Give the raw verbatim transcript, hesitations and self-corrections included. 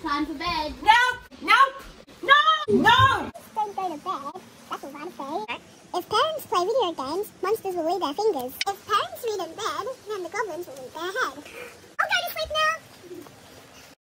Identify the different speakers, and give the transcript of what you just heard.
Speaker 1: Time for bed.
Speaker 2: Nope! Nope! No! No!
Speaker 3: Don't go to bed. That's what I'm saying. If parents play video games, monsters will eat their fingers. If parents read in bed, then the goblins will eat their